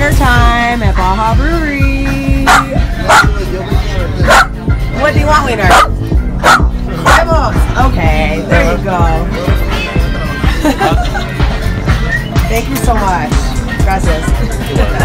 dinner time at Baja Brewery. What do you want, Wiener? Huevos. Okay, there you go. Thank you so much. Gracias.